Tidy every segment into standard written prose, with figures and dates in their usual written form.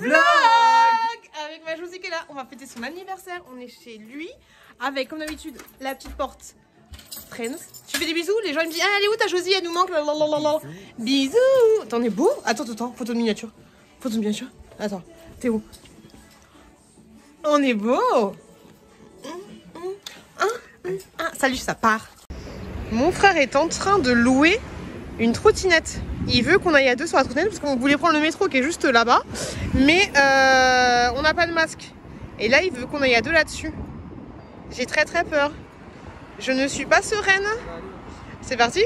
vlog avec ma Josie qui est là. On va fêter son anniversaire. On est chez lui avec, comme d'habitude, la petite porte Friends. Tu fais des bisous? Les gens ils me disent ah, elle est où ta Josie? Elle nous manque. Lalalala. Bisous. T'en es beau? Attends, photo de miniature. Photo de miniature. Attends, t'es où? On est beau. Salut, ça part. Mon frère est en train de louer une trottinette. Il veut qu'on aille à deux sur la trottinette parce qu'on voulait prendre le métro qui est juste là-bas. Mais on n'a pas de masque. Et là, il veut qu'on aille à deux là-dessus. J'ai très peur. Je ne suis pas sereine. C'est parti.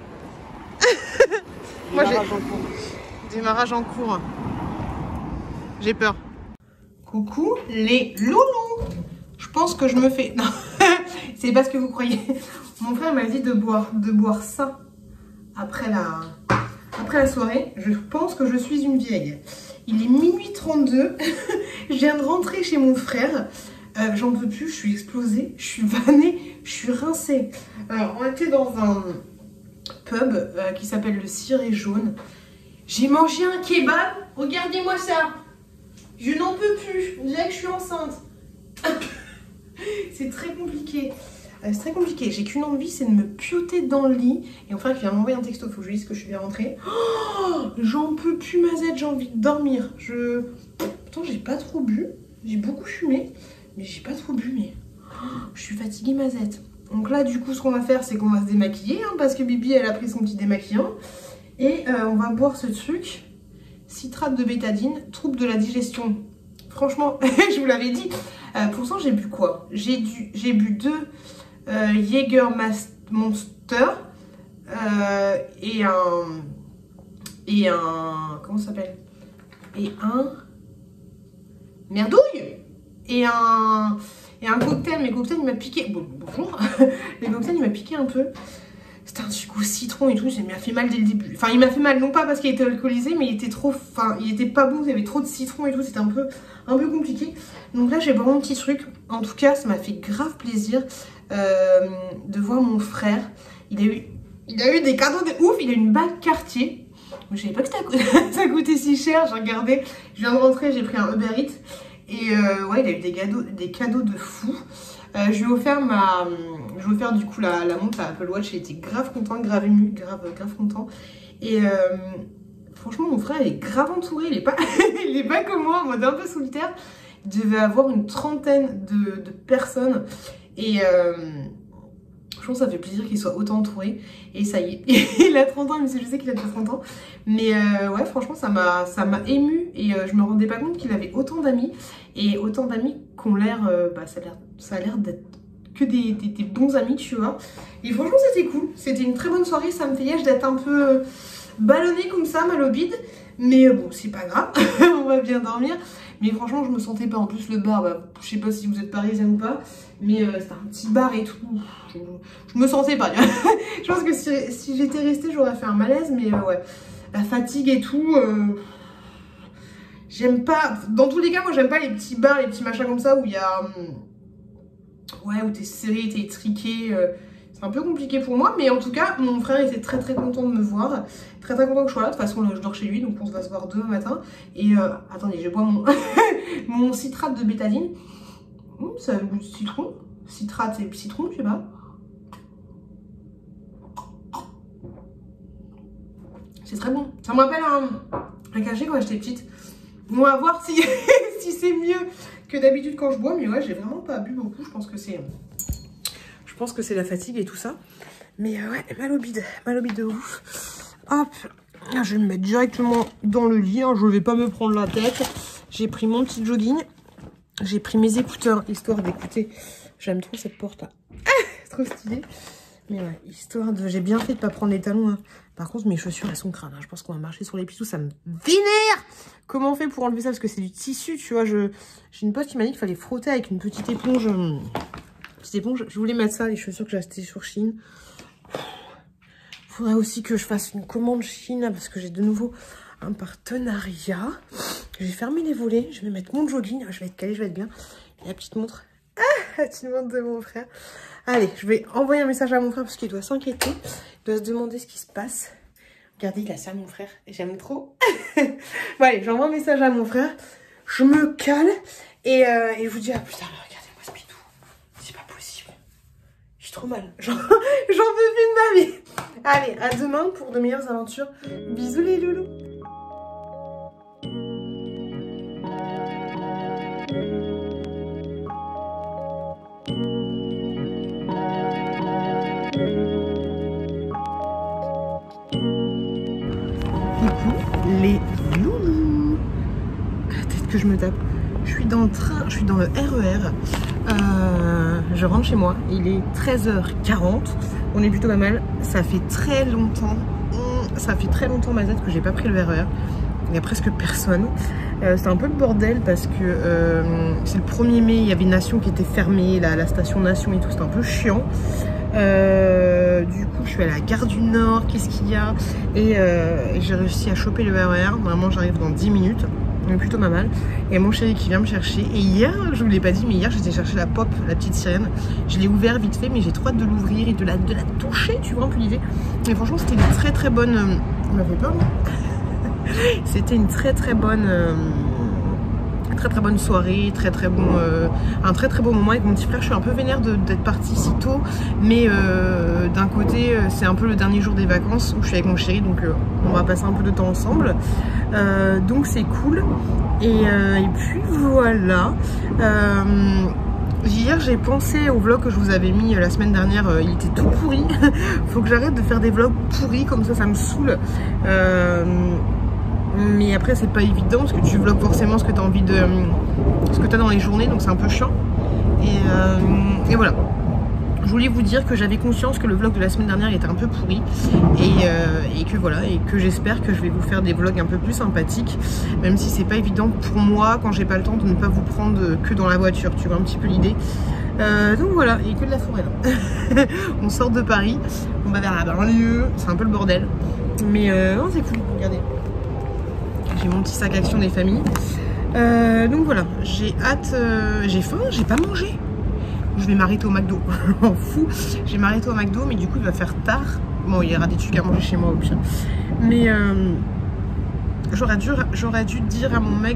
Moi, démarrage en cours. J'ai peur. Coucou les loulous. Je pense que je me fais... Non, c'est pas ce que vous croyez. Mon frère m'a dit de boire ça après la soirée. Je pense que je suis une vieille. Il est minuit 32. Je viens de rentrer chez mon frère. J'en peux plus, je suis explosée. Je suis vannée, je suis rincée. Alors, on était dans un pub qui s'appelle le Ciré Jaune. J'ai mangé un kebab. Regardez-moi ça. Je n'en peux plus. On dirait que je suis enceinte. C'est très compliqué. C'est très compliqué. J'ai qu'une envie, c'est de me pioter dans le lit. Et mon frère qui vient m'envoyer un texto. Faut que je lui dise que je suis bien rentrée. Oh, j'en peux plus, Mazette. J'ai envie de dormir. Pourtant, j'ai pas trop bu. J'ai beaucoup fumé. Mais j'ai pas trop bu. Mais je suis fatiguée, Mazette. Donc là, du coup, ce qu'on va faire, c'est qu'on va se démaquiller. Hein, parce que Bibi, elle a pris son petit démaquillant. Et on va boire ce truc. Citrate de bétadine, trouble de la digestion. Franchement, je vous l'avais dit. Pourtant, j'ai bu quoi? J'ai bu 2 Jäger Monster et un comment ça s'appelle? Et un merdouille et un cocktail. Mais cocktail, il m'a piqué. Bon, bonjour. Les cocktails, il m'a piqué un peu. C'était un sucre au citron et tout, il m'a fait mal dès le début. Enfin, il m'a fait mal, non pas parce qu'il était alcoolisé, mais il était trop... Enfin, il était pas bon, il y avait trop de citron et tout, c'était un peu compliqué. Donc là, j'ai vraiment un petit truc. En tout cas, ça m'a fait grave plaisir de voir mon frère. Il a eu des cadeaux de ouf, il a une bague Cartier. Je savais pas que ça coûtait si cher, j'ai regardé. Je viens de rentrer, j'ai pris un Uber Eats. Et ouais, il a eu des cadeaux de fou. Je lui ai offert du coup la montre, la Apple Watch. Il était grave content, grave ému, grave content. Et franchement, mon frère, il est grave entouré. Il est pas comme moi, en mode un peu solitaire. Il devait avoir une trentaine de personnes. Et je pense que ça fait plaisir qu'il soit autant entouré. Et ça y est, il a 30 ans, mais je sais qu'il a déjà 30 ans. Mais ouais, franchement, ça m'a ému. Et je me rendais pas compte qu'il avait autant d'amis. Et autant d'amis qui ont l'air... ça a l'air d'être que des bons amis, tu vois. Et franchement, c'était cool. C'était une très bonne soirée. Ça me fait liège d'être un peu ballonnée comme ça, mal au bide. Mais bon, c'est pas grave. On va bien dormir. Mais franchement, je me sentais pas. En plus, le bar, je sais pas si vous êtes parisien ou pas. Mais c'était un petit bar et tout. Je me sentais pas. Je pense que si j'étais restée, j'aurais fait un malaise. Mais ouais, la fatigue et tout... J'aime pas... Dans tous les cas, moi, j'aime pas les petits bars, les petits machins comme ça où il y a... Ouais, où t'es serré, t'es étriqué. C'est un peu compliqué pour moi. Mais en tout cas, mon frère était très content de me voir. Très content que je sois là. De toute façon, là, je dors chez lui. Donc, on va se voir demain matin. Et attendez, je bois mon... mon citrate de bétadine. Ça a le goût de citron. Citrate et citron, je sais pas. C'est très bon. Ça me rappelle un cachet quand j'étais petite. On va voir si, si c'est mieux que d'habitude quand je bois. Mais ouais, j'ai vraiment pas bu beaucoup. Je pense que c'est la fatigue et tout ça. Mais ouais, mal au bide de ouf. Hop, je vais me mettre directement dans le lit. Hein. Je vais pas me prendre la tête. J'ai pris mon petit jogging. J'ai pris mes écouteurs, histoire d'écouter. J'aime trop cette porte là. C'est trop stylé. Mais ouais, histoire de... J'ai bien fait de pas prendre les talons. Hein. Par contre, mes chaussures, elles sont crades. Hein. Je pense qu'on va marcher sur les pieds. Ça me vénère. Comment on fait pour enlever ça? Parce que c'est du tissu, tu vois. J'ai une pote qui m'a dit qu'il fallait frotter avec une petite éponge. Je voulais mettre ça, les chaussures que j'ai achetées sur Shein. Faudrait aussi que je fasse une commande Shein. Parce que j'ai de nouveau un partenariat. Je vais fermer les volets. Je vais mettre mon jogging. Je vais être calée, je vais être bien. Et la petite montre. Ah, la petite montre de mon frère. Allez, je vais envoyer un message à mon frère parce qu'il doit s'inquiéter. Il doit se demander ce qui se passe. Regardez, il a ça, mon frère. Et j'aime trop. Bon, allez, j'envoie un message à mon frère. je me cale et je vous dis à plus tard. Regardez-moi ce bidou. C'est pas possible. J'ai trop mal. J'en veux plus de ma vie. Allez, à demain pour de meilleures aventures. Bisous les loulous. Les loulous. La tête que je me tape. Je suis dans le train, je suis dans le RER. Je rentre chez moi. Il est 13h40. On est plutôt pas mal. Ça fait très longtemps. Ça fait très longtemps ma tête que j'ai pas pris le RER. Il n'y a presque personne. C'est un peu le bordel parce que c'est le 1er mai. Il y avait Nation qui était fermée, la station Nation et tout. C'était un peu chiant. Du coup je suis à la gare du Nord, qu'est-ce qu'il y a, et j'ai réussi à choper le RER. Normalement j'arrive dans 10 minutes, on est plutôt pas mal. Et mon chéri qui vient me chercher, et hier, je vous l'ai pas dit, mais hier j'étais chercher la pop, la petite sirène. Je l'ai ouvert vite fait, mais j'ai trop hâte de l'ouvrir et de la toucher, tu vois un peu l'idée. Mais franchement c'était une très bonne... On m'a fait peur, c'était une très bonne soirée, un très bon moment avec mon petit frère. Je suis un peu vénère d'être partie si tôt, mais d'un côté c'est un peu le dernier jour des vacances où je suis avec mon chéri, donc on va passer un peu de temps ensemble, donc c'est cool. Et puis voilà. Hier j'ai pensé au vlog que je vous avais mis la semaine dernière, il était tout pourri. Faut que j'arrête de faire des vlogs pourris comme ça me saoule. Mais après c'est pas évident parce que tu vlogs forcément ce que tu as envie de... ce que tu as dans les journées, donc c'est un peu chiant. Et voilà. Je voulais vous dire que j'avais conscience que le vlog de la semaine dernière était un peu pourri. Et que voilà, et que j'espère que je vais vous faire des vlogs un peu plus sympathiques. Même si c'est pas évident pour moi quand j'ai pas le temps de ne pas vous prendre que dans la voiture, tu vois un petit peu l'idée. Donc voilà, et que de la forêt là. On sort de Paris, on va vers la banlieue, c'est un peu le bordel. Mais non, c'est cool, regardez. J'ai mon petit sac action des familles. Donc voilà, j'ai hâte, j'ai faim, j'ai pas mangé. Je vais m'arrêter au McDo, m'en fous. Je vais m'arrêter au McDo, mais du coup il va faire tard. Bon, il y aura des trucs à manger chez moi au pire. Mais j'aurais dû dire à mon mec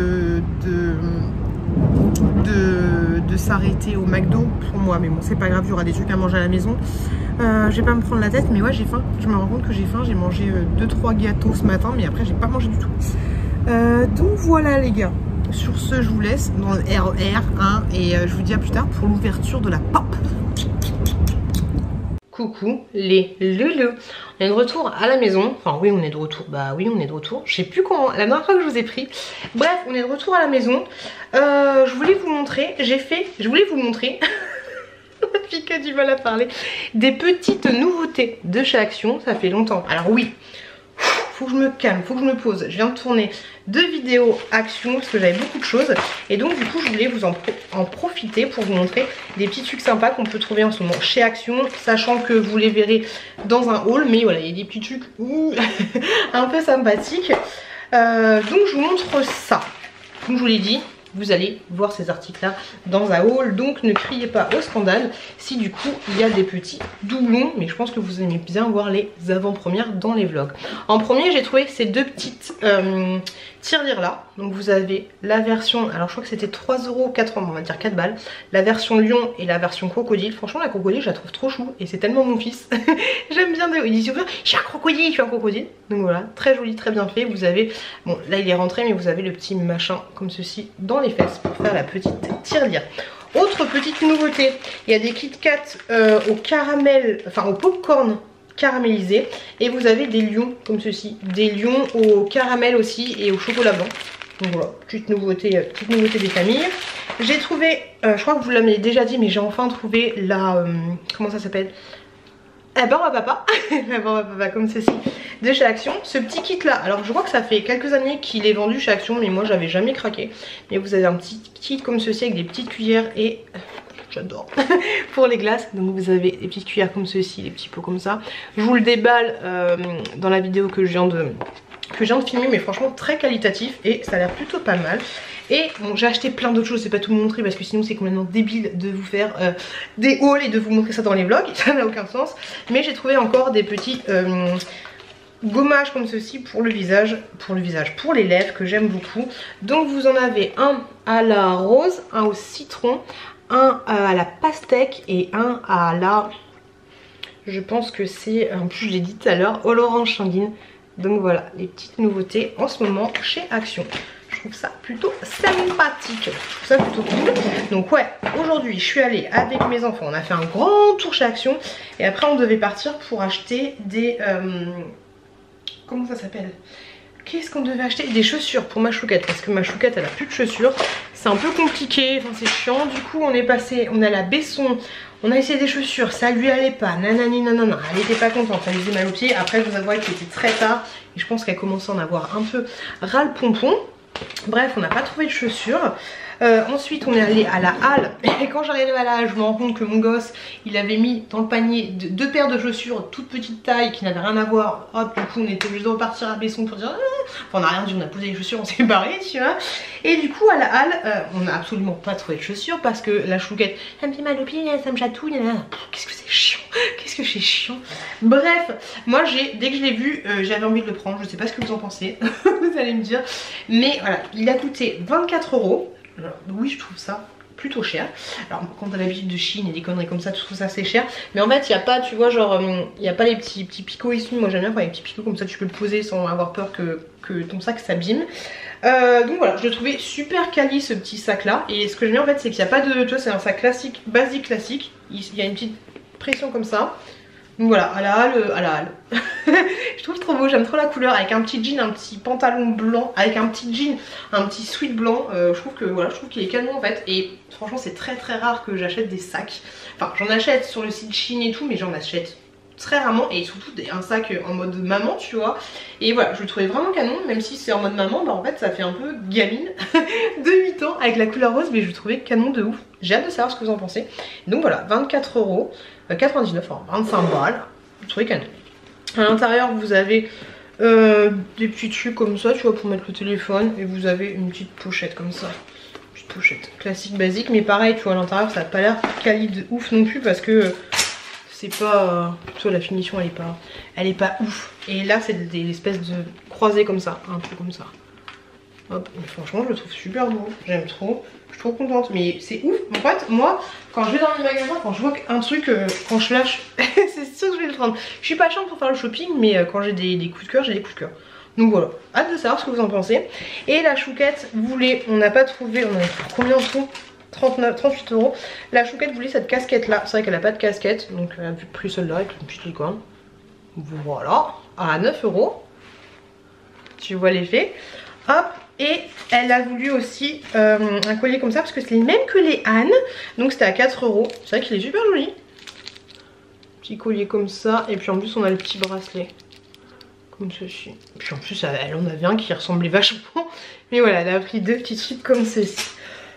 de s'arrêter au McDo pour moi. Mais bon, c'est pas grave, il y aura des trucs à manger à la maison. Je vais pas me prendre la tête, mais ouais, j'ai faim. Je me rends compte que j'ai faim. J'ai mangé 2-3 gâteaux ce matin, mais après j'ai pas mangé du tout. Donc voilà les gars. Sur ce, je vous laisse dans le RER hein, et je vous dis à plus tard pour l'ouverture de la pop. Coucou les loulous. On est de retour à la maison. Enfin oui, on est de retour. Bah oui, on est de retour. Je sais plus quand, la dernière fois que je vous ai pris. Bref, on est de retour à la maison. Je voulais vous montrer. Je voulais vous montrer. La fille qui a du mal à parler. Des petites nouveautés de chez Action. Ça fait longtemps. Alors oui. Faut que je me calme, faut que je me pose. Je viens de tourner 2 vidéos Action parce que j'avais beaucoup de choses. Et donc du coup je voulais vous en profiter pour vous montrer des petits trucs sympas qu'on peut trouver en ce moment chez Action. Sachant que vous les verrez dans un haul. Mais voilà, il y a des petits trucs un peu sympathiques. Donc je vous montre ça. Comme je vous l'ai dit, vous allez voir ces articles là dans un haul, donc ne criez pas au scandale si du coup il y a des petits doublons, mais je pense que vous aimez bien voir les avant-premières dans les vlogs. En premier j'ai trouvé ces 2 petites tirelires là, donc vous avez la version, alors je crois que c'était 3,80 €, on va dire 4 balles, la version lion et la version crocodile. Franchement la crocodile je la trouve trop chou et c'est tellement mon fils. J'aime bien, il dit souvent je suis un crocodile, donc voilà, très joli, très bien fait. Vous avez, bon là il est rentré mais vous avez le petit machin comme ceci dans les fesses pour faire la petite tirelire. Autre petite nouveauté, il y a des Kit Kat au caramel, enfin au popcorn caramélisé, et vous avez des lions comme ceci, des lions au caramel aussi et au chocolat blanc. Donc voilà, petite nouveauté des familles. J'ai trouvé, je crois que vous l'avez déjà dit, mais j'ai enfin trouvé la, comment ça s'appelle, la barbe à papa, la barbe à papa comme ceci de chez Action. Ce petit kit là, alors je crois que ça fait quelques années qu'il est vendu chez Action, mais moi j'avais jamais craqué. Mais vous avez un petit kit comme ceci avec des petites cuillères et j'adore pour les glaces. Donc vous avez des petites cuillères comme ceci, des petits pots comme ça. Je vous le déballe dans la vidéo que je viens de filmer, mais franchement très qualitatif et ça a l'air plutôt pas mal. Et bon, j'ai acheté plein d'autres choses, c'est pas tout vous montrer parce que sinon c'est complètement débile de vous faire des hauls et de vous montrer ça dans les vlogs, ça n'a aucun sens. Mais j'ai trouvé encore des petits gommage comme ceci pour le visage, pour les lèvres que j'aime beaucoup. Donc vous en avez un à la rose, un au citron, un à la pastèque et un à la... Je pense que c'est, en plus je l'ai dit tout à l'heure, au l'orange sanguine. Donc voilà, les petites nouveautés en ce moment chez Action. Je trouve ça plutôt sympathique. Je trouve ça plutôt cool. Donc ouais, aujourd'hui je suis allée avec mes enfants. On a fait un grand tour chez Action. Et après on devait partir pour acheter des... comment ça s'appelle? Qu'est-ce qu'on devait acheter? Des chaussures pour ma chouquette. Parce que ma chouquette elle a plus de chaussures. C'est un peu compliqué, enfin c'est chiant. Du coup on est passé, on est à la Besson. On a essayé des chaussures, ça lui allait pas, nanani nanana, elle était pas contente, elle lui faisait mal aux pieds. Après je vous avouerai qu'il était très tard et je pense qu'elle commençait à en avoir un peu ras le pompon. Bref, on n'a pas trouvé de chaussures. Ensuite on est allé à la halle et quand j'arrive à la halle je me rends compte que mon gosse il avait mis dans le panier deux paires de chaussures toute petite taille qui n'avaient rien à voir. Hop, du coup on était obligé de repartir à Besson pour dire enfin on n'a rien dit, on a posé les chaussures, on s'est barré tu vois. Et du coup à la halle on n'a absolument pas trouvé de chaussures parce que la chouquette ça me fait mal aux pieds, ça me chatouille, qu'est-ce que c'est chiant, qu'est-ce que c'est chiant. Bref, moi dès que je l'ai vu j'avais envie de le prendre, je sais pas ce que vous en pensez vous allez me dire, mais voilà, il a coûté 24 €. Alors, oui je trouve ça plutôt cher. Alors quand t'as l'habitude de Chine et des conneries comme ça, tu trouves ça assez cher. Mais en fait il n'y a pas, tu vois, genre il n'y a pas les petits picots ici. Moi j'aime bien quand il y a les petits picots comme ça, tu peux le poser sans avoir peur que ton sac s'abîme. Donc voilà, je le trouvais super quali ce petit sac là. Et ce que j'aime bien en fait c'est qu'il n'y a pas de, tu vois, c'est un sac classique, basique classique. Il y a une petite pression comme ça. Donc voilà, à la halle. Je trouve trop beau, j'aime trop la couleur avec un petit jean, un petit pantalon blanc, avec un petit jean, un petit sweat blanc. Je trouve que voilà, je trouve qu'il est canon en fait. Et franchement c'est très rare que j'achète des sacs. Enfin j'en achète sur le site Chine et tout, mais j'en achète très rarement. Et surtout un sac en mode maman tu vois. Et voilà, je le trouvais vraiment canon, même si c'est en mode maman, bah en fait ça fait un peu gamine de 8 ans avec la couleur rose. Mais je le trouvais canon de ouf. J'ai hâte de savoir ce que vous en pensez. Donc voilà, 24 €, 99, enfin 25 balles, je trouvais canon. À l'intérieur vous avez des petits trucs comme ça tu vois pour mettre le téléphone. Et vous avez une petite pochette comme ça, une petite pochette classique basique. Mais pareil tu vois à l'intérieur ça n'a pas l'air quali de ouf non plus parce que c'est pas, tu vois la finition elle est pas ouf. Et là c'est des espèces de croisés comme ça, un peu comme ça. Hop, et franchement je le trouve super beau, j'aime trop. Je suis trop contente, mais c'est ouf. En fait, moi, quand je vais dans les magasins, quand je vois un truc, quand je lâche, c'est sûr que je vais le prendre. Je suis pas chiante pour faire le shopping, mais quand j'ai des coups de cœur, j'ai des coups de cœur. Donc voilà, hâte de savoir ce que vous en pensez. Et la chouquette voulait, on n'a pas trouvé, on a pour combien en tout 38 €. La chouquette voulait cette casquette là. C'est vrai qu'elle a pas de casquette, donc elle a pris celle-là avec une petite licorne. Voilà, à 9 €. Tu vois l'effet. Hop. Et elle a voulu aussi un collier comme ça parce que c'est le même que les Anne. Donc c'était à 4 €. C'est vrai qu'il est super joli. Petit collier comme ça. Et puis en plus on a le petit bracelet. Comme ceci. Et puis en plus elle en avait un qui ressemblait vachement. Mais voilà, elle a pris deux petits trucs comme ceci.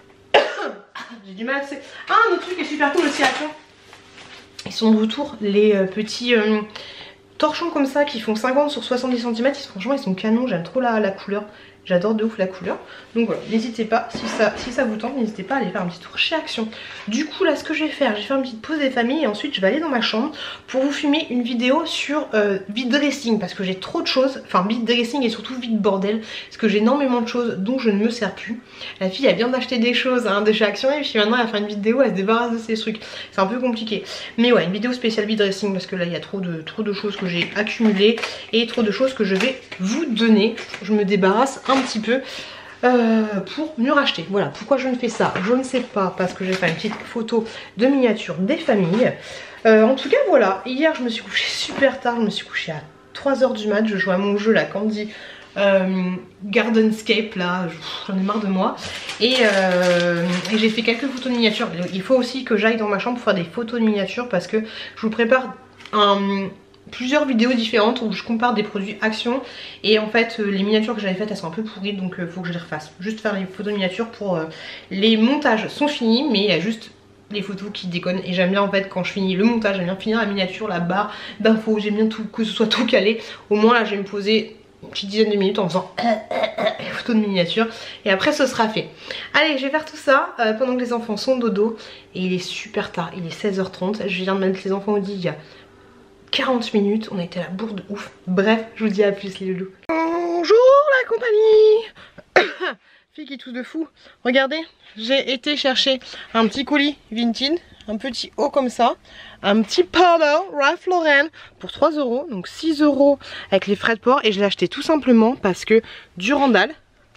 J'ai du mal à... Ah, un autre truc qui est super cool aussi à faire. Ils sont de retour, les petits... torchons comme ça qui font 50 sur 70 cm, franchement ils sont canons, j'aime trop la couleur. J'adore de ouf la couleur. Donc voilà, n'hésitez pas, si ça vous tente, n'hésitez pas à aller faire un petit tour chez Action. Du coup là ce que je vais faire une petite pause des familles et ensuite je vais aller dans ma chambre pour vous filmer une vidéo sur vide dressing. Parce que j'ai trop de choses, enfin vide dressing et surtout vide bordel. Parce que j'ai énormément de choses dont je ne me sers plus. La fille elle vient d'acheter des choses hein, de chez Action et puis maintenant elle va faire une vidéo, elle se débarrasse de ces trucs. C'est un peu compliqué. Mais ouais, une vidéo spéciale vide dressing parce que là il y a trop de choses que j'ai accumulées et trop de choses que je vais vous donner. Je me débarrasse un petit peu pour mieux racheter. Voilà, pourquoi je ne fais ça, je ne sais pas, parce que j'ai fait une petite photo de miniature des familles. En tout cas voilà, hier je me suis couchée super tard, je me suis couchée à 3 h du mat, je jouais à mon jeu là, Candy Gardenscape là, j'en ai marre de moi. Et j'ai fait quelques photos de miniature. Il faut aussi que j'aille dans ma chambre pour faire des photos de miniature parce que je vous prépare plusieurs vidéos différentes où je compare des produits Action. Et en fait les miniatures que j'avais faites elles sont un peu pourries, donc il faut que je les refasse. Juste faire les photos de miniature pour les montages sont finis, mais il y a juste les photos qui déconnent. Et j'aime bien en fait quand je finis le montage, j'aime bien finir la miniature, la barre d'infos, j'aime bien tout, que ce soit tout calé. Au moins là je vais me poser une petite dizaine de minutes en faisant les photos de miniature et après ce sera fait. Allez, je vais faire tout ça pendant que les enfants sont dodo. Et il est super tard, il est 16 h 30. Je viens de mettre les enfants au lit il y a 40 minutes, on a été à la bourre de ouf. Bref, je vous dis à plus les loulous. Bonjour la compagnie. Fille qui tousse de fou. Regardez, j'ai été chercher un petit colis Vinted, un petit haut comme ça, un petit polo Ralph Lauren pour 3 €, donc 6 € avec les frais de port, et je l'ai acheté tout simplement parce que Durandal,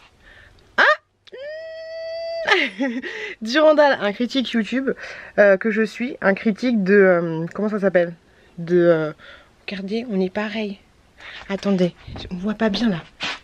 Durandal, un critique YouTube que je suis, un critique de comment ça s'appelle, de regardez, on est pareil. Attendez, on voit pas bien là.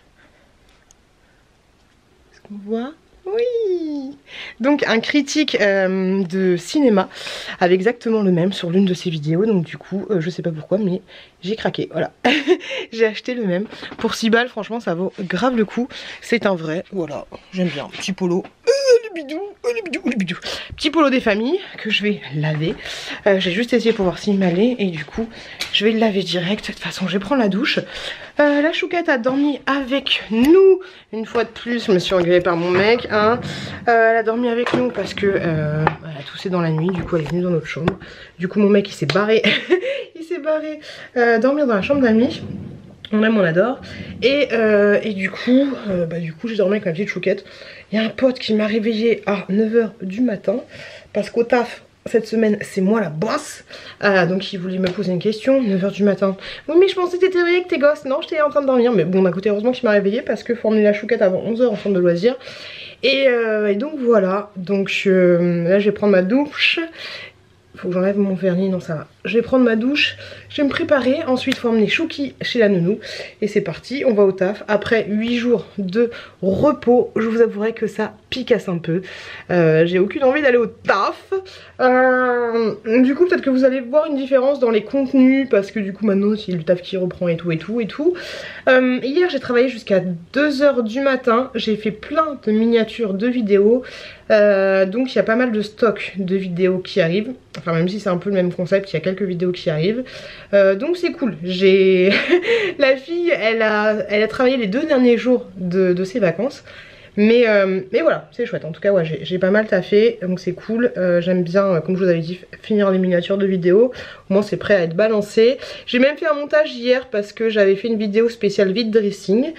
Est-ce qu'on voit? Oui. Donc un critique de cinéma avait exactement le même sur l'une de ses vidéos. Donc du coup je sais pas pourquoi mais j'ai craqué, voilà. J'ai acheté le même pour 6 balles, franchement ça vaut grave le coup. C'est un vrai, voilà, j'aime bien. Petit polo, le bidou, le bidou, le bidou. Petit polo des familles que je vais laver. J'ai juste essayé pour voir s'il m'allait et du coup je vais le laver direct. De toute façon je vais prendre la douche. La chouquette a dormi avec nous une fois de plus. Je me suis engueulée par mon mec hein. Elle a dormi avec nous parce que elle a toussé dans la nuit. Du coup elle est venue dans notre chambre. Du coup mon mec il s'est barré il s'est barré dormir dans la chambre d'amis. On aime, on adore. Et du coup j'ai dormi avec ma petite chouquette. Il y a un pote qui m'a réveillée à 9 h du matin parce qu'au taf cette semaine c'est moi la boss, donc il voulait me poser une question. 9 h du matin. Oui mais je pensais que t'étais réveillée avec tes gosses. Non, j'étais en train de dormir. Mais bon d'un côté heureusement qu'il m'a réveillée parce que faut emmener la chouquette avant 11 h en centre de loisirs. Et donc voilà. Donc là je vais prendre ma douche. Faut que j'enlève mon vernis, non ça va. Je vais prendre ma douche, je vais me préparer. Ensuite faut emmener Chouki chez la nounou. Et c'est parti, on va au taf. Après 8 jours de repos, je vous avouerai que ça picasse un peu. J'ai aucune envie d'aller au taf. Du coup peut-être que vous allez voir une différence dans les contenus. Parce que du coup maintenant c'est le taf qui reprend et tout et tout et tout. Hier j'ai travaillé jusqu'à 2 h du matin. J'ai fait plein de miniatures de vidéos. Donc il y a pas mal de stock de vidéos qui arrivent. Enfin même si c'est un peu le même concept, il y a quelques vidéos qui arrivent. Donc c'est cool. J'ai la fille elle a travaillé les 2 derniers jours de ses vacances. Mais voilà, c'est chouette. En tout cas ouais, j'ai pas mal taffé. Donc c'est cool. J'aime bien, comme je vous avais dit, finir les miniatures de vidéos. Au moins c'est prêt à être balancé. J'ai même fait un montage hier parce que j'avais fait une vidéo spéciale vide dressing.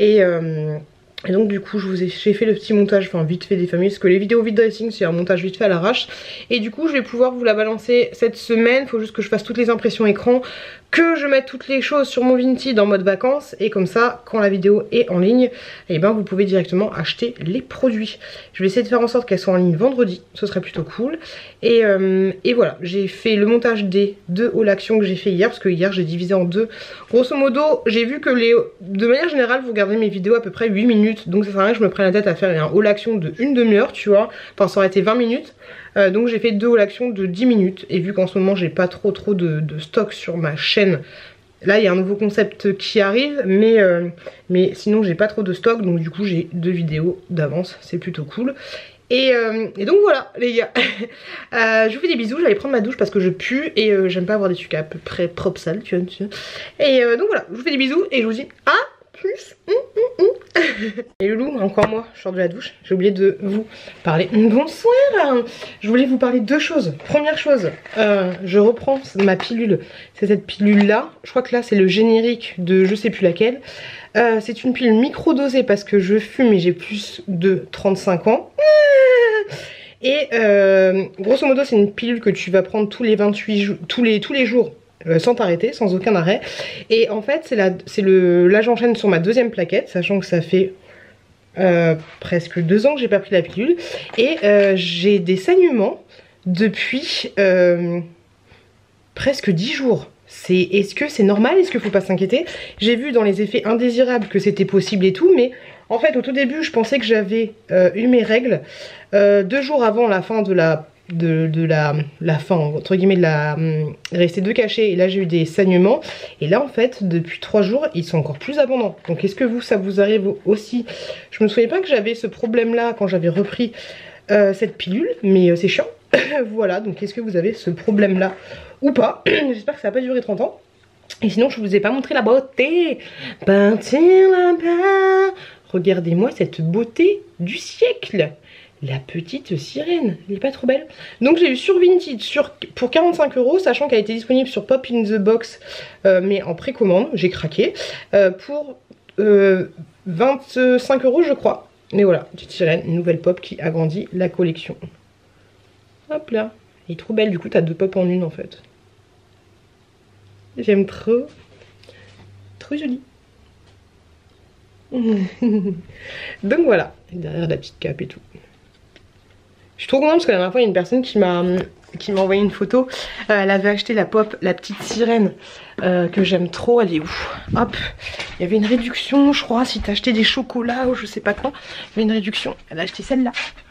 Et donc du coup j'ai fait le petit montage, enfin vite fait des familles, parce que les vidéos vide dressing c'est un montage vite fait à l'arrache. Et du coup je vais pouvoir vous la balancer cette semaine. Faut juste que je fasse toutes les impressions écran, que je mette toutes les choses sur mon Vinted en mode vacances. Et comme ça quand la vidéo est en ligne, et ben vous pouvez directement acheter les produits. Je vais essayer de faire en sorte qu'elles soient en ligne vendredi, ce serait plutôt cool. Et voilà, j'ai fait le montage des 2 hauls actions que j'ai fait hier, parce que hier j'ai divisé en 2. Grosso modo j'ai vu que de manière générale vous regardez mes vidéos à peu près 8 minutes. Donc ça sert à rien que je me prenne la tête à faire un haul action de une demi-heure, tu vois. Enfin ça aurait été 20 minutes. Donc j'ai fait 2 haul action de 10 minutes. Et vu qu'en ce moment j'ai pas trop de stock sur ma chaîne, là il y a un nouveau concept qui arrive. Mais sinon j'ai pas trop de stock. Donc du coup j'ai 2 vidéos d'avance. C'est plutôt cool. Et donc voilà les gars. Je vous fais des bisous, j'allais prendre ma douche parce que je pue. Et j'aime pas avoir des trucs à peu près propres sales, tu vois. Et donc voilà, je vous fais des bisous. Et je vous dis à plus. Et loulou, encore moi, je sors de la douche, j'ai oublié de vous parler. Bonsoir. Je voulais vous parler de 2 choses. Première chose, je reprends ma pilule. C'est cette pilule là, je crois que là c'est le générique de je sais plus laquelle. C'est une pilule micro-dosée parce que je fume et j'ai plus de 35 ans. Et grosso modo c'est une pilule que tu vas prendre tous les 28 jours, tous les jours. Sans t'arrêter, sans aucun arrêt. Et en fait là j'enchaîne sur ma 2e plaquette, sachant que ça fait presque 2 ans que j'ai pas pris la pilule. Et j'ai des saignements depuis presque 10 jours. Est-ce que c'est normal? Est-ce qu'il faut pas s'inquiéter? J'ai vu dans les effets indésirables que c'était possible et tout, mais en fait au tout début je pensais que j'avais eu mes règles 2 jours avant la fin de la fin entre guillemets de la rester 2 cachets. Et là j'ai eu des saignements. Et là en fait depuis 3 jours ils sont encore plus abondants. Donc est-ce que ça vous arrive aussi? Je me souviens pas que j'avais ce problème là quand j'avais repris cette pilule. Mais c'est chiant. Voilà, donc est-ce que vous avez ce problème là ou pas? J'espère que ça va pas durer 30 ans. Et sinon je vous ai pas montré la beauté. Partir là-bas. Regardez-moi cette beauté du siècle. la petite sirène. Elle est pas trop belle. Donc j'ai eu sur Vinted pour 45 €, sachant qu'elle était disponible sur Pop in the Box, mais en précommande. J'ai craqué. Pour 25 € je crois. Mais voilà, petite sirène, une nouvelle pop qui agrandit la collection. Hop là. Elle est trop belle, du coup t'as 2 pop en une en fait. J'aime trop. Trop jolie. Donc voilà, derrière la petite cape et tout. Je suis trop contente parce que la dernière fois il y a une personne qui m'a envoyé une photo. Elle avait acheté la pop, la petite sirène que j'aime trop. Elle est ouf. Hop, il y avait une réduction je crois si t'achetais des chocolats ou je sais pas quoi. Il y avait une réduction, elle a acheté celle-là.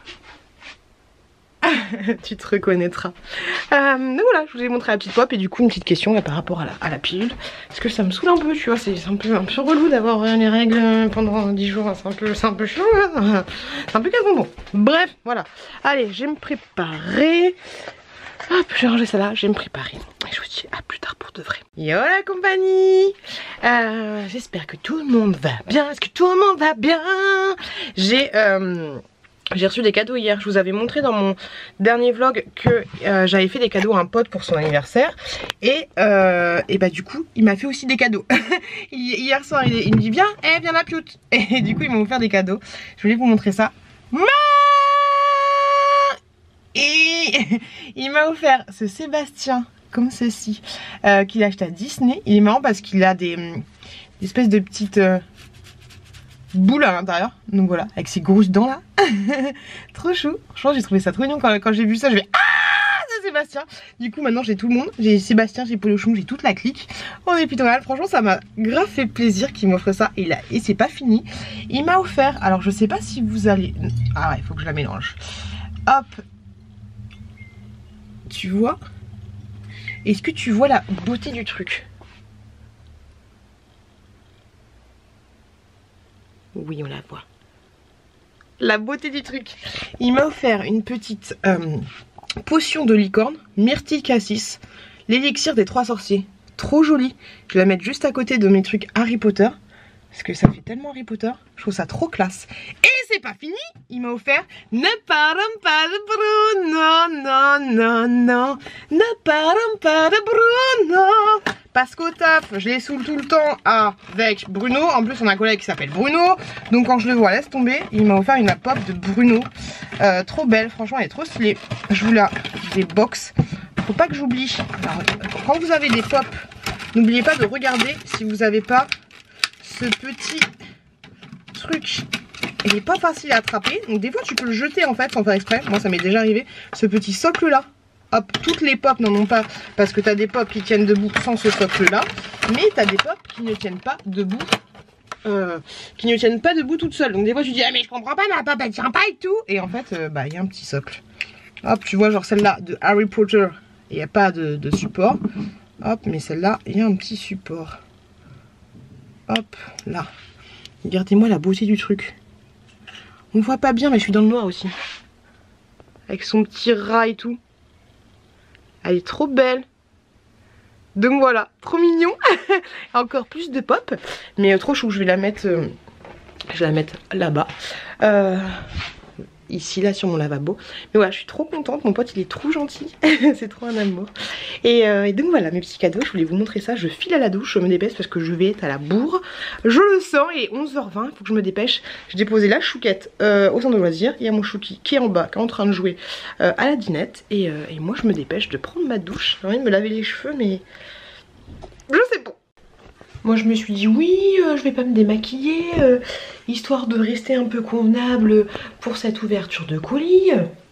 Tu te reconnaîtras. Donc voilà, je vous ai montré la petite pop et du coup une petite question par rapport à la pilule. Parce que ça me saoule un peu, tu vois, c'est un peu relou d'avoir les règles pendant 10 jours, c'est un peu chiant, hein. C'est un peu casse-bonbon. Bref, voilà. Allez, je vais me préparer. Hop, je vais ranger ça là, je vais me préparer. Et je vous dis à plus tard pour de vrai. Yo la compagnie, j'espère que tout le monde va bien. Est-ce que tout le monde va bien? J'ai reçu des cadeaux hier, je vous avais montré dans mon dernier vlog que j'avais fait des cadeaux à un pote pour son anniversaire. Et bah du coup, il m'a fait aussi des cadeaux. Hier soir, il me dit viens la pioute. Et du coup, il m'a offert des cadeaux. Je voulais vous montrer ça. Et il m'a offert ce Sébastien, comme ceci, qu'il a acheté à Disney. Il est marrant parce qu'il a des espèces de petites... boule à l'intérieur, donc voilà, avec ses grosses dents là. Trop chou. Franchement j'ai trouvé ça trop mignon quand j'ai vu ça. Je vais ah c'est Sébastien. Du coup maintenant j'ai tout le monde, j'ai Sébastien, j'ai Polochon, j'ai toute la clique. On est plutôt mal. Franchement ça m'a grave fait plaisir qu'il m'offre ça. Et c'est pas fini. Il m'a offert, alors je sais pas si vous allez... Ah ouais, il faut que je la mélange. Hop. Tu vois? Est-ce que tu vois la beauté du truc? Oui, on la voit. La beauté du truc. Il m'a offert une petite potion de licorne, myrtille cassis, l'élixir des 3 sorciers. Trop jolie. Je vais la mettre juste à côté de mes trucs Harry Potter. Parce que ça fait tellement Harry Potter. Je trouve ça trop classe. Et c'est pas fini. Il m'a offert Ne parlons pas de Bruno. Non, non, non. Ne parlons pas de Bruno. Parce qu'au taf, je les saoule tout le temps avec Bruno. En plus, on a un collègue qui s'appelle Bruno. Donc quand je le vois, laisse tomber. Il m'a offert une pop de Bruno. Trop belle, franchement, elle est trop stylée. Je vous la déboxe. Faut pas que j'oublie. Quand vous avez des pop, n'oubliez pas de regarder si vous n'avez pas ce petit truc. Il n'est pas facile à attraper. Donc des fois, tu peux le jeter en fait sans faire exprès. Moi, ça m'est déjà arrivé. Ce petit socle là. Hop, toutes les pop n'en ont pas parce que tu as des pop qui tiennent debout sans ce socle là, mais tu as des pop qui ne tiennent pas debout, toutes seules. Donc des fois tu dis ah mais je comprends pas, ma pop elle tient pas et tout, et en fait bah il y a un petit socle. Hop, tu vois genre celle-là de Harry Potter, il n'y a pas de support. Hop, mais celle-là il y a un petit support. Hop, là. Regardez-moi la beauté du truc. On ne voit pas bien mais je suis dans le noir aussi. Avec son petit rat et tout. Elle est trop belle. Donc voilà, trop mignon. Encore plus de pop. Mais trop chou, je vais la mettre là-bas. Ici, là, sur mon lavabo. Mais voilà, je suis trop contente. Mon pote, il est trop gentil. C'est trop un amour. Et donc voilà, mes petits cadeaux. Je voulais vous montrer ça. Je file à la douche. Je me dépêche parce que je vais être à la bourre. Je le sens. Et 11h20, il faut que je me dépêche. J'ai déposé la chouquette au centre de loisirs. Il y a mon chouki qui est en bas, qui est en train de jouer à la dinette. Et moi, je me dépêche de prendre ma douche. J'ai envie de me laver les cheveux, mais je sais pas. Moi je me suis dit oui, je vais pas me démaquiller, histoire de rester un peu convenable pour cette ouverture de colis.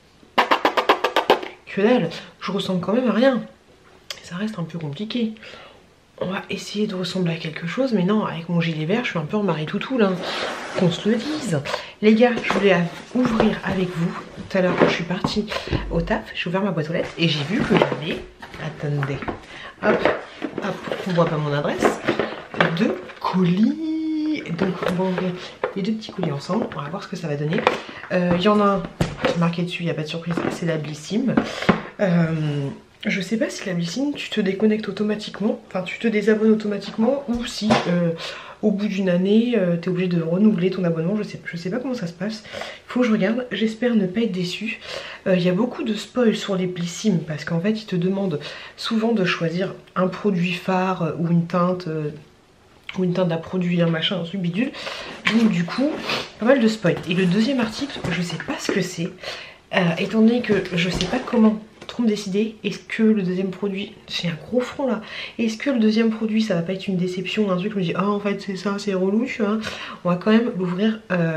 Que dalle, je ressemble quand même à rien. Ça reste un peu compliqué. On va essayer de ressembler à quelque chose, mais non, avec mon gilet vert, je suis un peu en Marie-Toutou là. Qu'on se le dise. Les gars, je voulais ouvrir avec vous. Tout à l'heure quand je suis partie au taf, j'ai ouvert ma boîte aux lettres et j'ai vu que j'avais... Attendez. Hop, hop, on voit pas mon adresse. 2 colis. Donc on va ouvrir les 2 petits colis ensemble. On va voir ce que ça va donner. Il y en a un qui est marqué dessus, il n'y a pas de surprise, c'est la Blissim. Je sais pas si la Blissim tu te déconnectes automatiquement, enfin tu te désabonnes automatiquement ou si au bout d'une année, tu es obligé de renouveler ton abonnement. Je sais pas comment ça se passe. Il faut que je regarde. J'espère ne pas être déçue. Il y a beaucoup de spoil sur les Blissim parce qu'en fait, ils te demandent souvent de choisir un produit phare ou une teinte d'un produit, un machin, un truc bidule. Donc du coup, pas mal de spoil. Et le deuxième article, je sais pas ce que c'est. Étant donné que je sais pas comment trop me décider, est-ce que le deuxième produit, j'ai un gros front là, est-ce que le deuxième produit ça va pas être une déception, un truc, je me dis, oh en fait c'est ça, c'est relou, tu vois. On va quand même l'ouvrir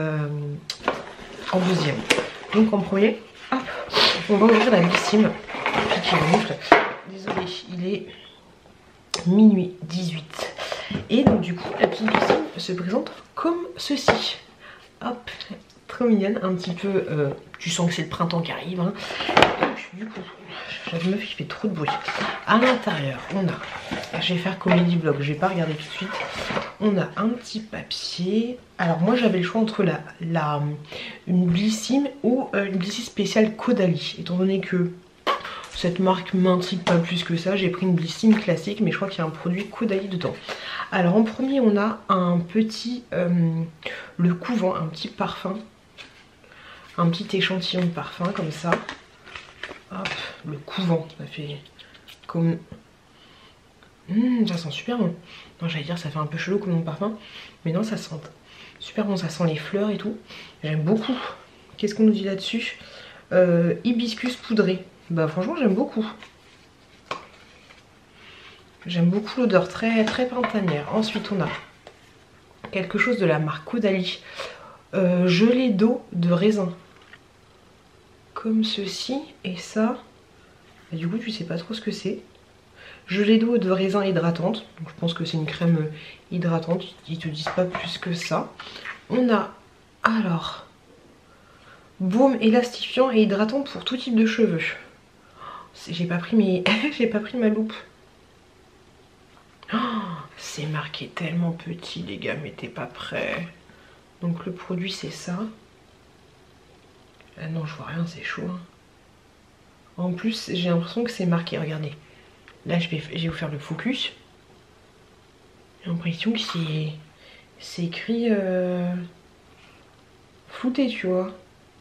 en deuxième. Donc en premier, hop, on va ouvrir la Blissim. Désolée, il est minuit 18. Et donc du coup, la petite Blissim se présente comme ceci. Hop, trop mignonne, un petit peu, tu sens que c'est le printemps qui arrive, hein. Donc du coup, la meuf qui fait trop de bruit. À l'intérieur, on a, je vais faire comédie vlog, je vais pas regarder tout de suite. On a un petit papier. Alors moi j'avais le choix entre une Blissim ou une Blissim spéciale Caudalie. Étant donné que cette marque m'intrigue pas plus que ça, j'ai pris une Blissim classique, mais je crois qu'il y a un produit Caudalie dedans. Alors en premier on a un petit, le couvent, un petit parfum. Un petit échantillon de parfum comme ça. Hop, le couvent, ça fait comme... ça sent super bon. Non, j'allais dire ça fait un peu chelou comme nom de parfum. Mais non, ça sent super bon, ça sent les fleurs et tout. J'aime beaucoup. Qu'est-ce qu'on nous dit là-dessus? Hibiscus poudré. Bah franchement j'aime beaucoup. J'aime beaucoup l'odeur, très printanière. Ensuite on a quelque chose de la marque Caudalie. Gelée d'eau de raisin. Comme ceci. Et ça, et du coup tu sais pas trop ce que c'est. Gelée d'eau de raisin hydratante. Donc je pense que c'est une crème hydratante. Ils te disent pas plus que ça. On a alors baume élastifiant et hydratant pour tout type de cheveux. J'ai pas pris j'ai pas pris ma loupe. Oh, c'est marqué tellement petit les gars, mais t'es pas prêts. Donc le produit c'est ça. Ah non je vois rien, c'est chaud hein. En plus j'ai l'impression que c'est marqué, regardez. Là je vais vous faire le focus. J'ai l'impression que c'est écrit flouté tu vois.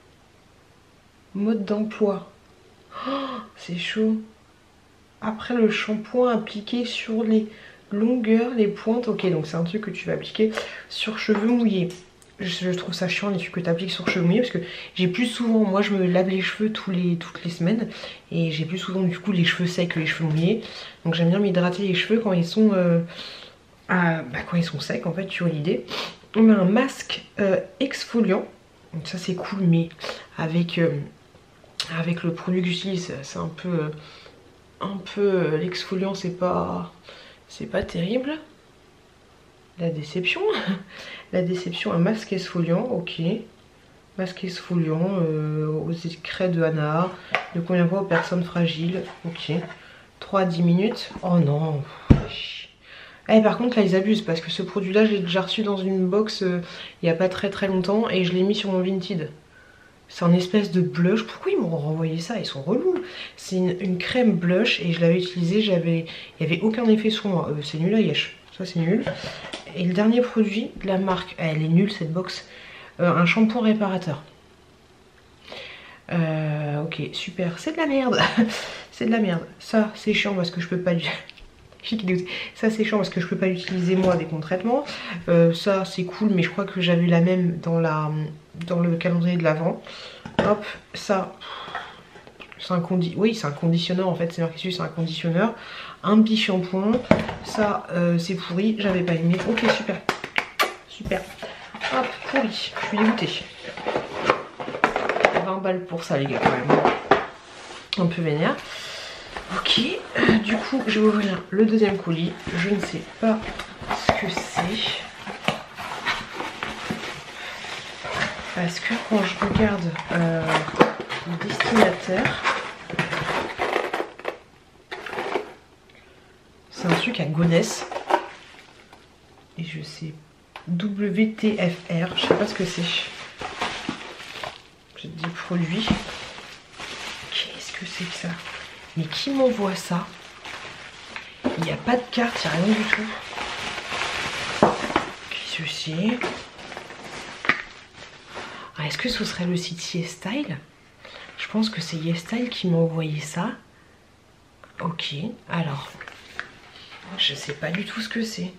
Mode d'emploi. Oh, c'est chaud. Après le shampoing appliqué sur les longueurs, les pointes. Ok, donc c'est un truc que tu vas appliquer sur cheveux mouillés. Je trouve ça chiant les trucs que tu appliques sur cheveux mouillés parce que j'ai plus souvent, moi je me lave les cheveux toutes les semaines et j'ai plus souvent du coup les cheveux secs que les cheveux mouillés. Donc j'aime bien m'hydrater les cheveux quand ils sont quand ils sont secs en fait, tu vois l'idée. On a un masque exfoliant. Donc ça c'est cool, mais avec le produit que j'utilise c'est un peu l'exfoliant, c'est pas terrible. La déception. La déception, un masque exfoliant, ok. Masque exfoliant aux écrets de Hana. De combien de fois aux personnes fragiles, ok. 3 à 10 minutes. Oh non. Eh, par contre là ils abusent parce que ce produit là j'ai déjà reçu dans une box il y a pas très longtemps et je l'ai mis sur mon Vinted. C'est un espèce de blush. Pourquoi ils m'ont renvoyé ça? Ils sont relous. C'est une crème blush et je l'avais utilisée. Il n'y avait aucun effet sur moi. C'est nul à yesh. Ça c'est nul. Et le dernier produit de la marque. Elle est nulle cette box. Un shampoing réparateur. Ok, super. C'est de la merde. C'est de la merde. Ça c'est chiant parce que je peux pas... Ça c'est chiant parce que je peux pas l'utiliser moi avec mon traitement. Ça c'est cool mais je crois que j'avais la même dans le calendrier de l'Avent. Hop, ça c'est un conditionneur en fait, c'est marqué dessus, c'est un conditionneur. Un petit shampoing, ça c'est pourri, j'avais pas aimé. Ok, super, super. Hop, pourri, je suis dégoûtée. 20 balles pour ça les gars quand même. Un peu vénère. Ok, du coup je vais ouvrir le deuxième colis. Je ne sais pas ce que c'est. Parce que quand je regarde le destinataire, c'est un truc à Gonesse. Et je sais WTFR, je sais pas ce que c'est. Je te dis produit. Qu'est-ce que c'est que ça? Mais qui m'envoie ça? Il n'y a pas de carte, il n'y a rien du tout. ceci. Ah, est-ce que ce serait le site YesStyle? Je pense que c'est YesStyle qui m'a envoyé ça. Ok, alors, je sais pas du tout ce que c'est.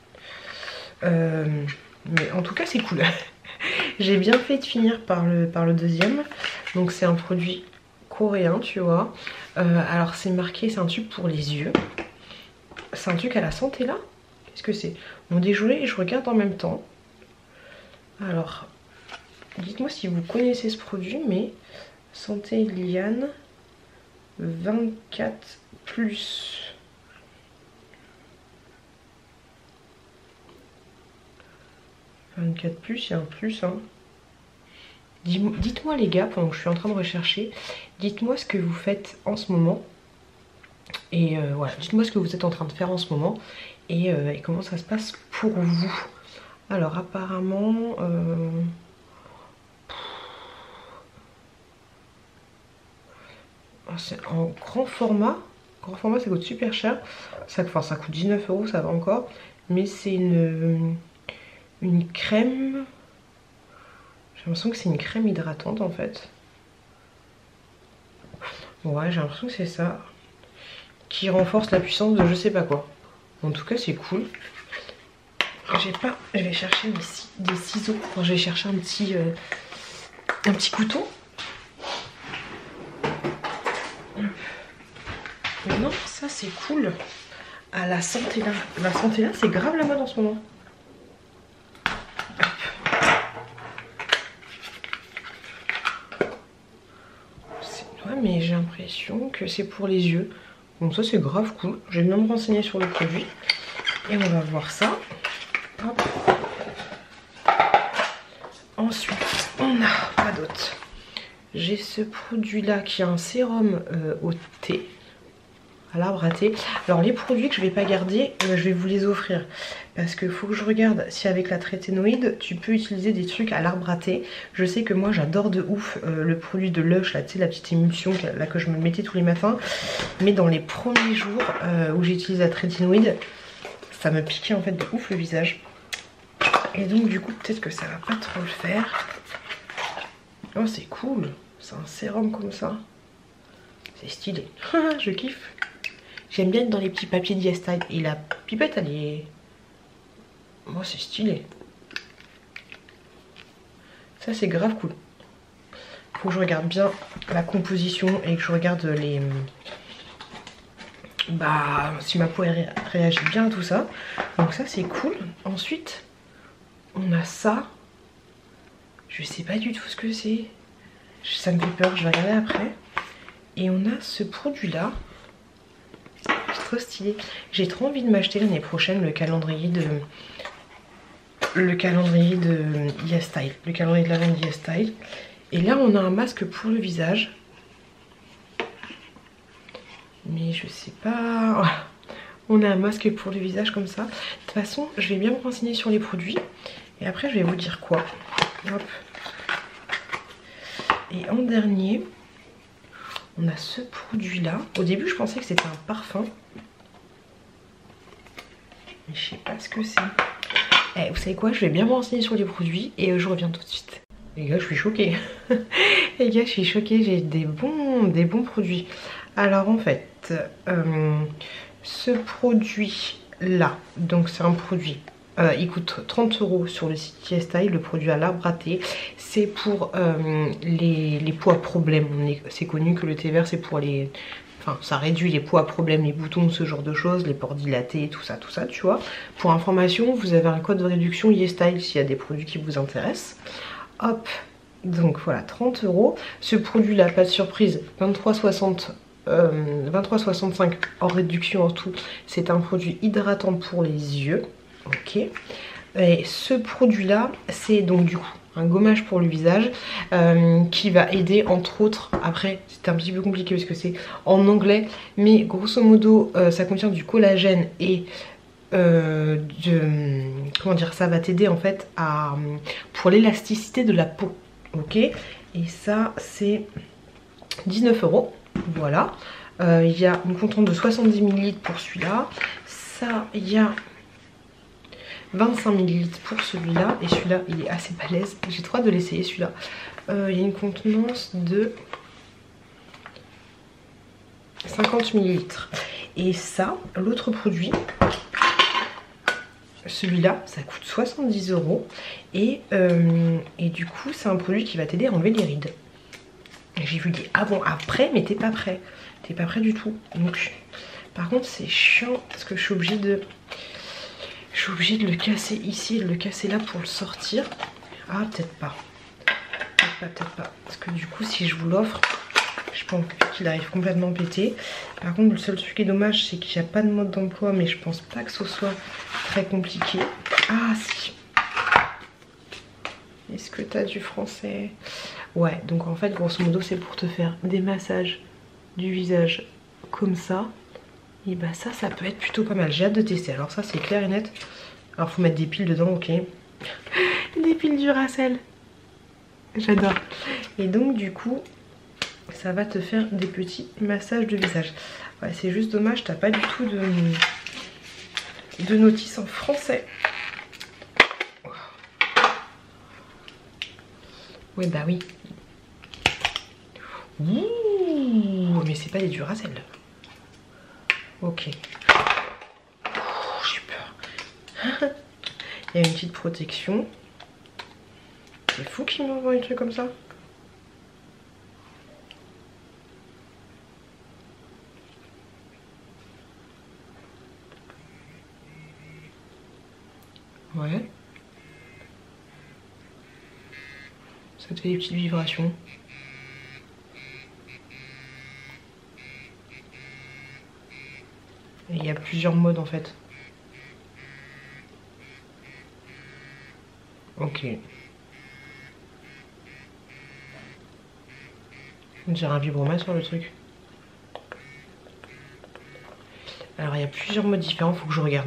Mais en tout cas, c'est cool. J'ai bien fait de finir par le deuxième. Donc c'est un produit coréen, tu vois. Alors c'est marqué, c'est un tube pour les yeux. C'est un truc à la santé là. Qu'est-ce que c'est? Bon, désolé, je regarde en même temps. Alors, dites-moi si vous connaissez ce produit, mais Santé Liane 24 plus. Il y a un plus, hein. Dites-moi les gars, pendant que je suis en train de rechercher, dites-moi ce que vous faites en ce moment. Et voilà, dites-moi ce que vous êtes en train de faire en ce moment. Et comment ça se passe pour vous. Alors apparemment... c'est en grand format. Grand format, ça coûte super cher. Ça coûte 19 €, ça va encore. Mais c'est une crème... J'ai l'impression que c'est une crème hydratante en fait. Ouais, j'ai l'impression que c'est ça. Qui renforce la puissance de je sais pas quoi. En tout cas, c'est cool. Je vais chercher des ciseaux. Enfin, je vais chercher un petit couteau. Mais non, ça c'est cool. Ah, la santé là. La santé là, c'est grave la mode en ce moment. Ouais, mais j'ai l'impression que c'est pour les yeux. Donc ça c'est grave cool. Je vais bien me renseigner sur le produit. Et on va voir ça. Hop. Ensuite, on a pas d'autre. J'ai ce produit là qui est un sérum au thé. À l'arbre à thé. Alors les produits que je vais pas garder, je vais vous les offrir. Parce qu'il faut que je regarde si avec la tréténoïde, tu peux utiliser des trucs à l'arbre à thé. Je sais que moi j'adore de ouf le produit de Lush, là, tu sais, la petite émulsion là, que je me mettais tous les matins. Mais dans les premiers jours où j'ai utilisé la tréténoïde, ça me piquait en fait de ouf le visage. Et donc du coup peut-être que ça va pas trop le faire. Oh c'est cool, c'est un sérum comme ça. C'est stylé, je kiffe. J'aime bien être dans les petits papiers YesStyle. Et la pipette elle est... Moi c'est stylé. Ça c'est grave cool. Faut que je regarde bien la composition et que je regarde les... Bah si ma peau réagit bien à tout ça. Donc ça c'est cool. Ensuite on a ça. Je sais pas du tout ce que c'est. Ça me fait peur, je vais regarder après. Et on a ce produit là. C'est trop stylé. J'ai trop envie de m'acheter l'année prochaine le calendrier de YesStyle. Le calendrier de l'avant de YesStyle. Et là on a un masque pour le visage. Mais je sais pas... On a un masque pour le visage comme ça. De toute façon je vais bien me renseigner sur les produits. Et après je vais vous dire quoi. Hop. Et en dernier, on a ce produit là. Au début je pensais que c'était un parfum. Mais je sais pas ce que c'est. Eh, vous savez quoi, je vais bien me renseigner sur les produits et je reviens tout de suite. Les gars, je suis choquée. Les gars, je suis choquée, j'ai des bons produits. Alors en fait, ce produit là, donc c'est un produit... il coûte 30 € sur le site YesStyle, le produit à l'arbre à thé. C'est pour les poids problèmes. C'est connu que le thé vert c'est pour les... Enfin ça réduit les poids problèmes, les boutons, ce genre de choses, les pores dilatés, tout ça, tu vois. Pour information, vous avez un code de réduction YesStyle s'il y a des produits qui vous intéressent. Hop, donc voilà, 30 €. Ce produit là, pas de surprise, 23,65 hors réduction en tout. C'est un produit hydratant pour les yeux. Ok, et ce produit là c'est donc du coup un gommage pour le visage qui va aider entre autres, après c'est un petit peu compliqué parce que c'est en anglais, mais grosso modo ça contient du collagène et comment dire, ça va t'aider en fait pour l'élasticité de la peau. Ok, et ça c'est 19 €. Voilà, il y a une contenance de 70 ml pour celui-là. Ça, il y a 25 ml pour celui-là. Et celui-là, il est assez balèze. J'ai trop hâte de l'essayer celui-là. Il y a une contenance de 50 ml. Et ça, l'autre produit, celui-là, ça coûte 70 € et du coup, c'est un produit qui va t'aider à enlever les rides. J'ai vu des avant-après, mais t'es pas prêt. T'es pas prêt du tout. Donc, par contre, c'est chiant parce que je suis obligée de le casser ici et de le casser là pour le sortir. Ah, peut-être pas. Peut-être pas. Parce que du coup, si je vous l'offre, je pense qu'il arrive complètement pété. Par contre, le seul truc qui est dommage, c'est qu'il n'y a pas de mode d'emploi, mais je pense pas que ce soit très compliqué. Ah, si. Est-ce que t'as du français? Ouais, donc en fait, grosso modo, c'est pour te faire des massages du visage comme ça. Et bah ça peut être plutôt pas mal. J'ai hâte de tester. Alors ça, c'est clair et net. Alors, faut mettre des piles dedans, ok. Des piles Duracell. J'adore. Et donc, du coup, ça va te faire des petits massages de visage. Ouais, c'est juste dommage, t'as pas du tout de notice en français. Ouais, bah oui. Ouh, mais c'est pas des Duracell. Ok. J'ai peur. Il y a une petite protection. C'est fou qu'il m'envoie un truc comme ça. Ouais. Ça te fait des petites vibrations. Et il y a plusieurs modes en fait. Ok. On dirait un vibromètre sur le truc. Alors il y a plusieurs modes différents, faut que je regarde,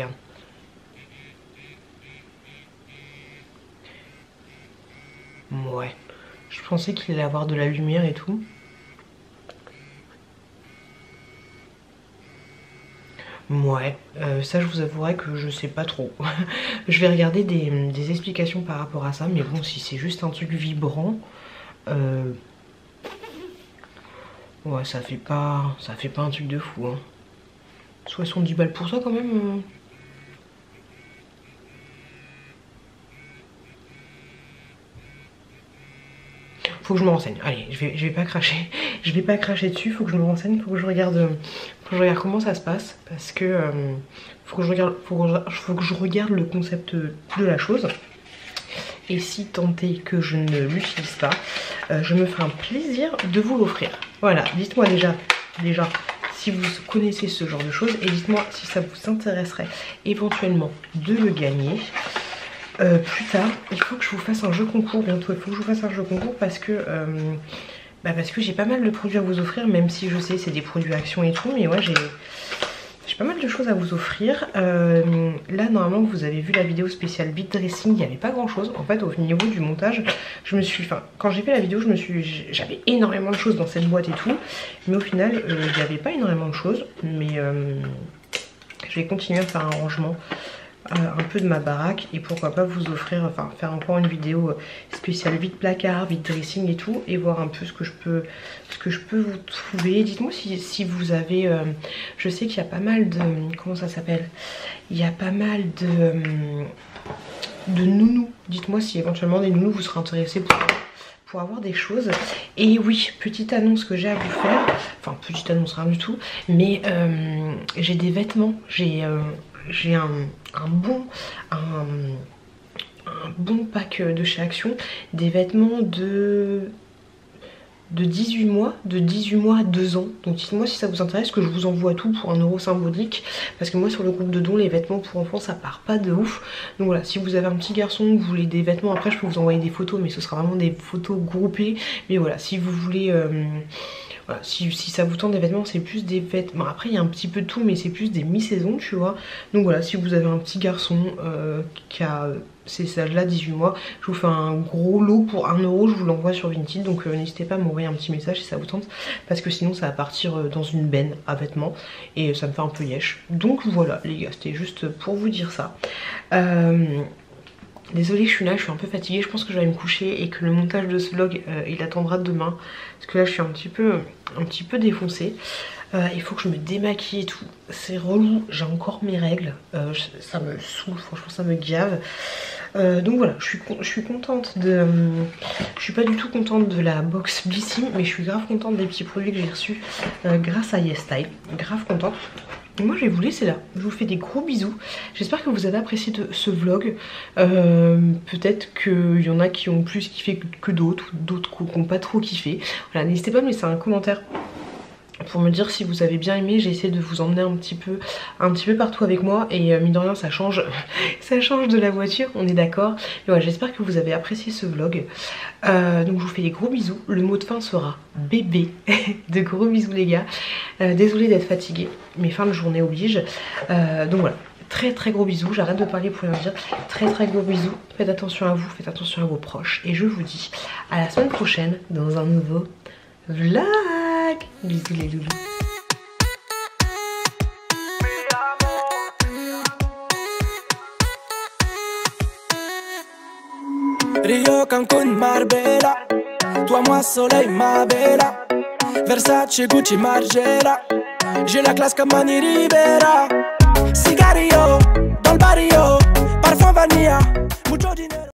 Ouais. Je pensais qu'il allait avoir de la lumière et tout. Ouais, ça je vous avouerai que je sais pas trop. Je vais regarder des explications par rapport à ça, mais bon, si c'est juste un truc vibrant, ouais, ça fait pas un truc de fou, hein. 70 balles pour ça quand même. Faut que je me renseigne. Allez, je vais pas cracher. Je vais pas cracher dessus, faut que je me renseigne, faut que je regarde comment ça se passe. Parce que faut que je regarde le concept de la chose. Et si tant est que je ne l'utilise pas, je me ferai un plaisir de vous l'offrir. Voilà, dites-moi déjà si vous connaissez ce genre de choses et dites-moi si ça vous intéresserait éventuellement de le gagner. Plus tard, il faut que je vous fasse un jeu concours bientôt. Il faut que je vous fasse un jeu concours parce que j'ai pas mal de produits à vous offrir, même si je sais c'est des produits action et tout, mais ouais, j'ai pas mal de choses à vous offrir. Là, normalement, vous avez vu la vidéo spéciale beat dressing, il n'y avait pas grand chose. En fait, au niveau du montage, quand j'ai fait la vidéo, j'avais énormément de choses dans cette boîte et tout, mais au final, il n'y avait pas énormément de choses. Mais je vais continuer à faire un rangement un peu de ma baraque et pourquoi pas vous offrir, enfin faire encore une vidéo spéciale vide placard, vide dressing et tout, et voir un peu ce que je peux vous trouver. Dites-moi si vous avez, je sais qu'il y a pas mal de, comment ça s'appelle, il y a pas mal de nounous. Dites-moi si éventuellement des nounous vous serez intéressés pour avoir des choses. Et oui, petite annonce que j'ai à vous faire, enfin petite annonce rien du tout, mais j'ai des vêtements, j'ai un bon pack de chez Action, des vêtements de 18 mois, à 2 ans. Donc dites-moi si ça vous intéresse que je vous envoie tout pour 1 € symbolique, parce que moi sur le groupe de dons, les vêtements pour enfants ça part pas de ouf. Donc voilà, si vous avez un petit garçon, vous voulez des vêtements, après je peux vous envoyer des photos, mais ce sera vraiment des photos groupées. Mais voilà, si vous voulez voilà, si ça vous tente des vêtements, c'est plus des vêtements. Après, il y a un petit peu de tout, mais c'est plus des mi-saisons, tu vois. Donc voilà, si vous avez un petit garçon qui a ces âges-là, 18 mois, je vous fais un gros lot pour 1 €, je vous l'envoie sur Vinted. Donc n'hésitez pas à m'envoyer un petit message si ça vous tente, parce que sinon ça va partir dans une benne à vêtements et ça me fait un peu yesh. Donc voilà, les gars, c'était juste pour vous dire ça. Désolée, je suis là, je suis un peu fatiguée, je pense que je vais me coucher et que le montage de ce vlog il attendra demain. Parce que là je suis un petit peu défoncée. Il faut que je me démaquille et tout. C'est relou, j'ai encore mes règles. Ça me saoule, franchement ça me gave. Donc voilà, je suis contente de... je suis pas du tout contente de la box Blissim, mais je suis grave contente des petits produits que j'ai reçus grâce à YesStyle. Grave contente. Et moi je vais vous laisser là, je vous fais des gros bisous. J'espère que vous avez apprécié ce vlog. Peut-être qu'il y en a qui ont plus kiffé que d'autres, ou d'autres qui n'ont pas trop kiffé. Voilà, n'hésitez pas à me laisser un commentaire pour me dire si vous avez bien aimé. J'ai essayé de vous emmener un petit peu partout avec moi et mine de rien ça change ça change de la voiture, on est d'accord. Voilà, j'espère que vous avez apprécié ce vlog. Donc je vous fais des gros bisous. Le mot de fin sera bébé. De gros bisous les gars. Désolée d'être fatiguée, mais fin de journée oblige. Donc voilà, très gros bisous. J'arrête de parler pour rien dire. Très gros bisous. Faites attention à vous, faites attention à vos proches. Et je vous dis à la semaine prochaine dans un nouveau vlog. Bisous les loulous. Rio, Cancun, Marbella. Toi, moi, soleil, ma bella. Versace, Gucci, Margiela. J'ai la classe comme Mani Rivera. Cigarillo, dans le barrio. Parfum vanilla, mucho dinero.